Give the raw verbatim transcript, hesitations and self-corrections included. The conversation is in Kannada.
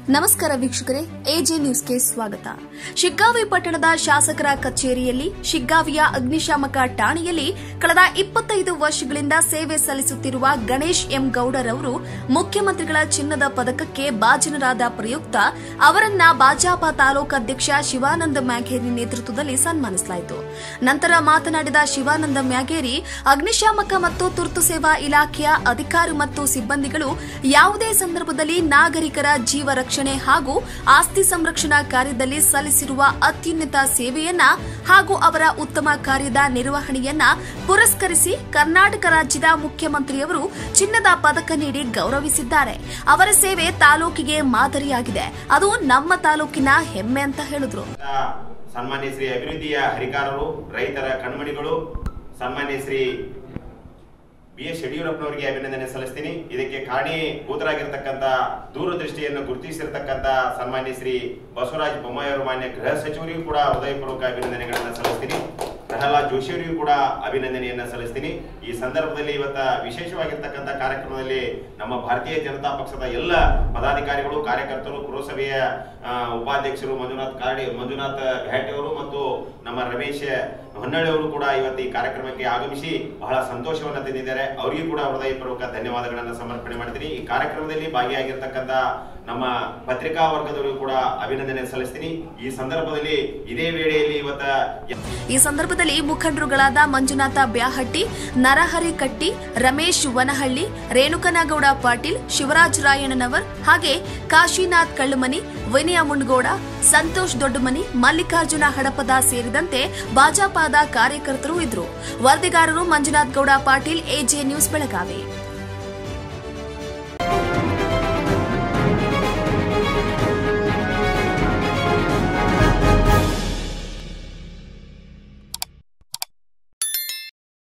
ನಮಸ್ಕಾರ ವೀಕ್ಷಕರೇ, ಎಜೆ ನ್ಯೂಸ್ಗೆ ಸ್ವಾಗತ. ಶಿಗ್ಗಾವಿ ಪಟ್ಟಣದ ಶಾಸಕರ ಕಚೇರಿಯಲ್ಲಿ ಶಿಗ್ಗಾವಿಯ ಅಗ್ನಿಶಾಮಕ ಠಾಣೆಯಲ್ಲಿ ಕಳೆದ ಇಪ್ಪತ್ತೈದು ವರ್ಷಗಳಿಂದ ಸೇವೆ ಸಲ್ಲಿಸುತ್ತಿರುವ ಗಣೇಶ್ ಎಂ ಗೌಡರವರು ಮುಖ್ಯಮಂತ್ರಿಗಳ ಚಿನ್ನದ ಪದಕಕ್ಕೆ ಭಾಜನರಾದ ಪ್ರಯುಕ್ತ ಅವರನ್ನ ಭಾಜಪ ತಾಲೂಕಾಧ್ಯಕ್ಷ ಶಿವಾನಂದ ಮ್ಯಾಗೇರಿ ನೇತೃತ್ವದಲ್ಲಿ ಸನ್ಮಾನಿಸಲಾಯಿತು. ನಂತರ ಮಾತನಾಡಿದ ಶಿವಾನಂದ ಮ್ಯಾಗೇರಿ, ಅಗ್ನಿಶಾಮಕ ಮತ್ತು ತುರ್ತು ಸೇವಾ ಇಲಾಖೆಯ ಅಧಿಕಾರಿ ಮತ್ತು ಸಿಬ್ಬಂದಿಗಳು ಯಾವುದೇ ಸಂದರ್ಭದಲ್ಲಿ ನಾಗರಿಕರ ಜೀವ ರಕ್ಷಣೆ ಹಾಗೂ ಆಸ್ತಿ ಸಂರಕ್ಷಣಾ ಕಾರ್ಯದಲ್ಲಿ ಸಲ್ಲಿಸಿರುವ ಅತ್ಯುನ್ನತ ಸೇವೆಯನ್ನ ಹಾಗೂ ಅವರ ಉತ್ತಮ ಕಾರ್ಯದ ನಿರ್ವಹಣೆಯನ್ನ ಪುರಸ್ಕರಿಸಿ ಕರ್ನಾಟಕ ರಾಜ್ಯದ ಮುಖ್ಯಮಂತ್ರಿಯವರು ಚಿನ್ನದ ಪದಕ ನೀಡಿ ಗೌರವಿಸಿದ್ದಾರೆ. ಅವರ ಸೇವೆ ತಾಲೂಕಿಗೆ ಮಾದರಿಯಾಗಿದೆ. ಅದು ನಮ್ಮ ತಾಲೂಕಿನ ಹೆಮ್ಮೆ ಅಂತ ಹೇಳಿದ್ರು. ಸನ್ಮಾನ್ಯ ಶ್ರೀ ಅಭಿವೃದ್ಧಿಯ ಹರಿಕಾರರು, ರೈತರ ಕಣ್ಮಣಿಗಳು, ಸನ್ಮಾನ್ಯ ಶ್ರೀ ಬಿ ಎಸ್ ಯಡಿಯೂರಪ್ಪನವರಿಗೆ ಅಭಿನಂದನೆ ಸಲ್ಲಿಸ್ತೀನಿ. ಇದಕ್ಕೆ ಕಾರಣೀಭೂತರಾಗಿರ್ತಕ್ಕಂಥ ದೂರದೃಷ್ಟಿಯನ್ನು ಗುರುತಿಸಿರ್ತಕ್ಕಂಥ ಸನ್ಮಾನ್ಯ ಶ್ರೀ ಬಸವರಾಜ ಬೊಮ್ಮಾಯಿ ಅವರು ಮಾನ್ಯ ಗೃಹ ಸಚಿವರಿಗೂ ಕೂಡ ಹೃದಯಪೂರ್ವಕ ಅಭಿನಂದನೆಗಳನ್ನು ಸಲ್ಲಿಸ್ತೀನಿ. ಪ್ರಹ್ಲಾದ್ ಜೋಶಿ ಅವರಿಗೂ ಕೂಡ ಅಭಿನಂದನೆಯನ್ನ ಸಲ್ಲಿಸ್ತೀನಿ. ಈ ಸಂದರ್ಭದಲ್ಲಿ ಇವತ್ತ ವಿಶೇಷವಾಗಿರ್ತಕ್ಕಂಥ ಕಾರ್ಯಕ್ರಮದಲ್ಲಿ ನಮ್ಮ ಭಾರತೀಯ ಜನತಾ ಪಕ್ಷದ ಎಲ್ಲ ಪದಾಧಿಕಾರಿಗಳು, ಕಾರ್ಯಕರ್ತರು, ಪುರಸಭೆಯ ಉಪಾಧ್ಯಕ್ಷರು ಮಂಜುನಾಥ್ ಕಾಡಿ ಮಂಜುನಾಥ್ ಘಾಟಿ ಅವರು ಮತ್ತು ನಮ್ಮ ರಮೇಶ್ ಹೊನ್ನಳ್ಳಿ ಅವರು ಕೂಡ ಇವತ್ತು ಈ ಕಾರ್ಯಕ್ರಮಕ್ಕೆ ಆಗಮಿಸಿ ಬಹಳ ಸಂತೋಷವನ್ನು ತಂದಿದ್ದಾರೆ. ಅವರಿಗೂ ಕೂಡ ಹೃದಯಪೂರ್ವಕ ಧನ್ಯವಾದಗಳನ್ನು ಸಮರ್ಪಣೆ ಮಾಡ್ತೀನಿ. ಈ ಕಾರ್ಯಕ್ರಮದಲ್ಲಿ ಭಾಗಿಯಾಗಿರ್ತಕ್ಕಂಥ ನಮ್ಮ ಪತ್ರಿಕಾ ವರ್ಗದವರಿಗೂ ಕೂಡ ಅಭಿನಂದನೆ ಸಲ್ಲಿಸ್ತೀನಿ. ಈ ಸಂದರ್ಭದಲ್ಲಿ ಇದೇ ವೇಳೆಯಲ್ಲಿ ಇವತ್ತ ಈ ಸಂದರ್ಭದಲ್ಲಿ ಮುಖಂಡರುಗಳಾದ ಮಂಜುನಾಥ ಬ್ಯಾಹಟ್ಟಿ, ನರಹರಿ ಕಟ್ಟಿ, ರಮೇಶ್ ವನಹಳ್ಳಿ, ರೇಣುಕನಗೌಡ ಪಾಟೀಲ್, ಶಿವರಾಜ್ ರಾಯಣ್ಣನವರ್ ಹಾಗೆ ಕಾಶಿನಾಥ್ ಕಳ್ಳಮನಿ, ವಿನಯ ಮುಂಡಗೌಡ, ಸಂತೋಷ್ ದೊಡ್ಡಮನಿ, ಮಲ್ಲಿಕಾರ್ಜುನ ಹಡಪದ ಸೇರಿದಂತೆ ಭಾಜಪದ ಕಾರ್ಯಕರ್ತರು ಇದ್ರು. ವರದಿಗಾರರು ಮಂಜುನಾಥ್ ಗೌಡ ಪಾಟೀಲ್, ಎಜೆ ನ್ಯೂಸ್ ಬೆಳಗಾವಿ.